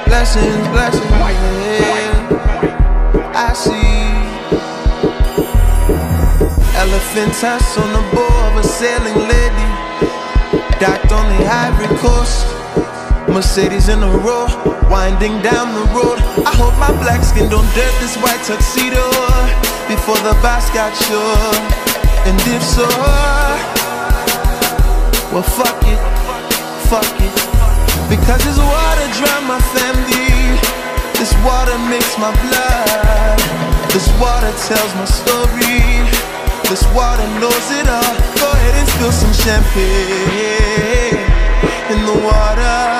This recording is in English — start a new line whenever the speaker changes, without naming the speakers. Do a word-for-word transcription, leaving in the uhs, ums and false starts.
Blessings, blessings, yeah. I see elephant tusks on the bow of a sailing lady, docked on the Ivory Coast. Mercedes in a row, winding down the road. I hope my black skin don't dirt this white tuxedo before the boss got sure. And if so, well fuck it, fuck it. Because this water drown my family, this water makes my blood, this water tells my story, this water knows it all. Go ahead and spill some champagne in the water.